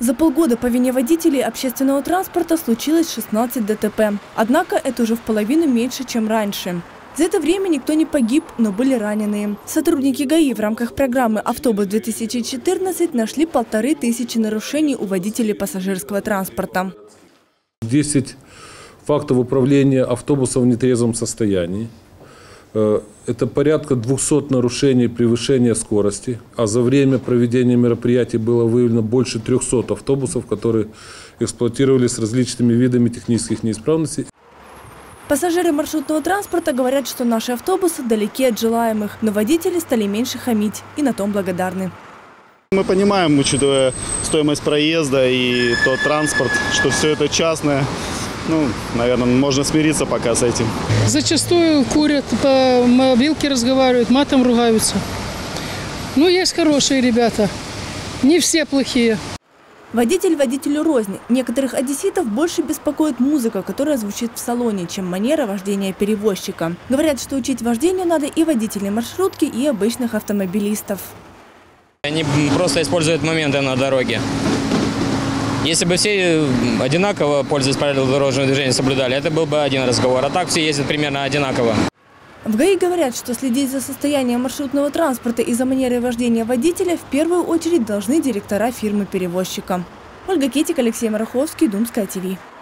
За полгода по вине водителей общественного транспорта случилось 16 ДТП. Однако это уже в половину меньше, чем раньше. За это время никто не погиб, но были раненые. Сотрудники ГАИ в рамках программы «Автобус-2014» нашли 1500 нарушений у водителей пассажирского транспорта. 10 фактов управления автобусом в нетрезвом состоянии. Это порядка 200 нарушений превышения скорости, а за время проведения мероприятий было выявлено больше 300 автобусов, которые эксплуатировались с различными видами технических неисправностей. Пассажиры маршрутного транспорта говорят, что наши автобусы далеки от желаемых, но водители стали меньше хамить и на том благодарны. Мы понимаем, учитывая стоимость проезда и тот транспорт, что все это частное. Наверное, можно смириться пока с этим. Зачастую курят, по мобилке разговаривают, матом ругаются. Есть хорошие ребята, не все плохие. Водитель водителю рознь. Некоторых одесситов больше беспокоит музыка, которая звучит в салоне, чем манера вождения перевозчика. Говорят, что учить вождению надо и водителей маршрутки, и обычных автомобилистов. Они просто используют моменты на дороге. Если бы все одинаково, пользуясь правилами дорожного движения, соблюдали, это был бы один разговор. А так все ездят примерно одинаково. В ГАИ говорят, что следить за состоянием маршрутного транспорта и за манерой вождения водителя в первую очередь должны директора фирмы-перевозчика. Ольга Кетик, Алексей Мараховский, Думская ТВ.